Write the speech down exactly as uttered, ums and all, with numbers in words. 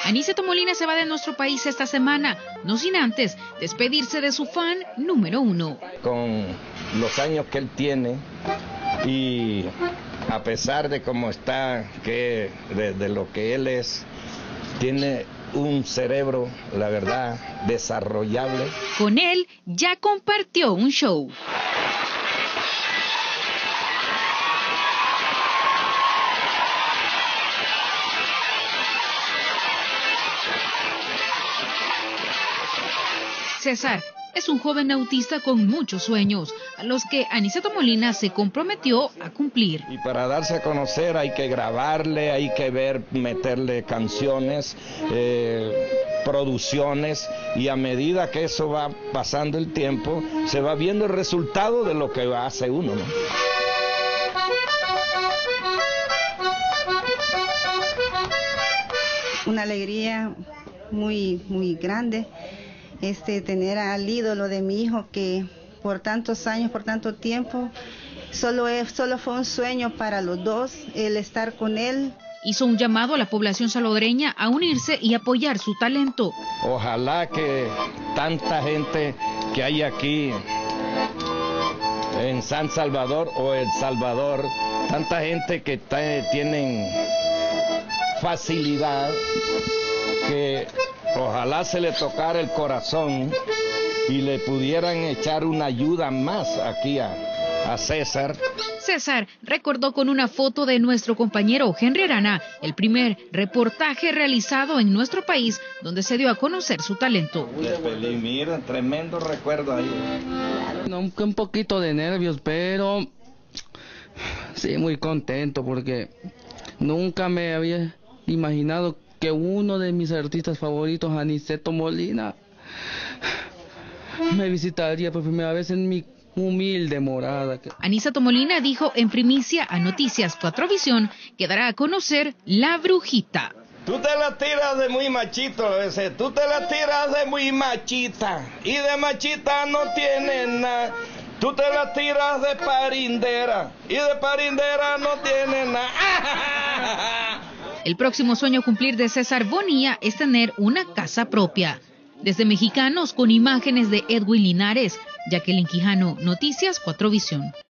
Aniceto Molina se va de nuestro país esta semana, no sin antes despedirse de su fan número uno. Con los años que él tiene y a pesar de cómo está, que de, de lo que él es, tiene un cerebro, la verdad, desarrollable. Con él ya compartió un show. César es un joven autista con muchos sueños, a los que Aniceto Molina se comprometió a cumplir. Y para darse a conocer hay que grabarle, hay que ver, meterle canciones, eh, producciones, y a medida que eso va pasando el tiempo, se va viendo el resultado de lo que hace uno, ¿no? Una alegría muy, muy grande. Este, tener al ídolo de mi hijo que por tantos años, por tanto tiempo, solo, es, solo fue un sueño para los dos, el estar con él. Hizo un llamado a la población salvadoreña a unirse y apoyar su talento. Ojalá que tanta gente que hay aquí en San Salvador o El Salvador, tanta gente que tienen facilidad, que ojalá se le tocara el corazón y le pudieran echar una ayuda más aquí a, a César. César recordó con una foto de nuestro compañero Henry Arana el primer reportaje realizado en nuestro país donde se dio a conocer su talento. Mira, tremendo recuerdo ahí. Un, un poquito de nervios, pero sí, muy contento porque nunca me había imaginado que uno de mis artistas favoritos, Aniceto Molina, me visitaría por primera vez en mi humilde morada. Aniceto Molina dijo en primicia a Noticias cuatro Visión que dará a conocer La Brujita. Tú te la tiras de muy machito, ese. Tú te la tiras de muy machita y de machita no tienes nada. Tú te la tiras de parindera y de parindera no tienes nada. El próximo sueño a cumplir de César Bonilla es tener una casa propia. Desde Mexicanos, con imágenes de Edwin Linares, Jacqueline Quijano, Noticias cuatro Visión.